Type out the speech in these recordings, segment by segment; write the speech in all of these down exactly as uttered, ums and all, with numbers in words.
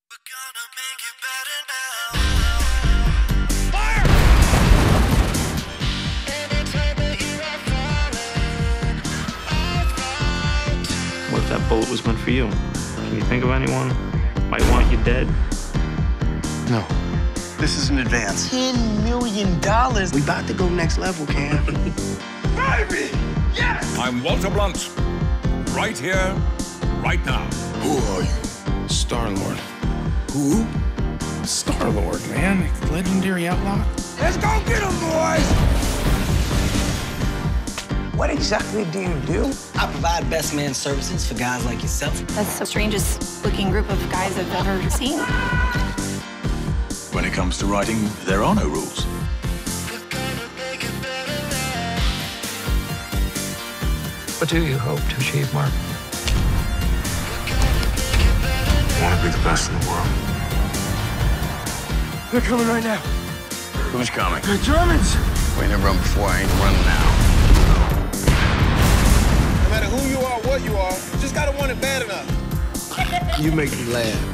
We're gonna make it better now. Fire! Every time that you are falling, I've got to. What if that bullet was meant for you? Can you think of anyone? Might want you dead? No. This is an advance. Ten million dollars. We about to go next level, Cam. Baby! Yes! I'm Walter Blunt. Right here, right now. Who are you? Star-Lord. Who? Star-Lord, man. Legendary outlaw. Let's go get him, boys! What exactly do you do? I provide best man services for guys like yourself. That's the strangest looking group of guys I've ever seen. When it comes to writing, there are no rules. We're gonna make it better now. What do you hope to achieve, Mark? I want to be the best in the world. They're coming right now. Who's coming? The Germans. We ain't never run before, I ain't running now. No matter who you are, what you are, you just gotta want it bad enough. You make me laugh.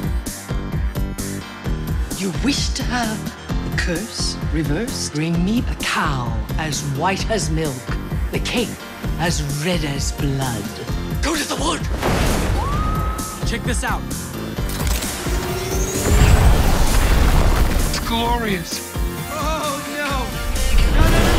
You wish to have the curse reversed? Bring me a cow as white as milk, the cape as red as blood. Go to the wood! Check this out. It's glorious. Oh, no! No, no, no,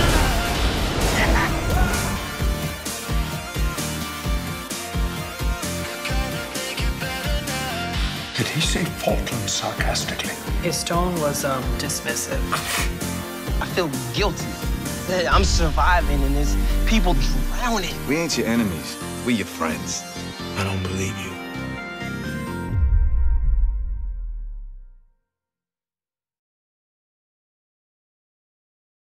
Did he say Falkland sarcastically? His tone was um dismissive. I feel guilty. That I'm surviving and there's people drowning. We ain't your enemies. We your friends. I don't believe you.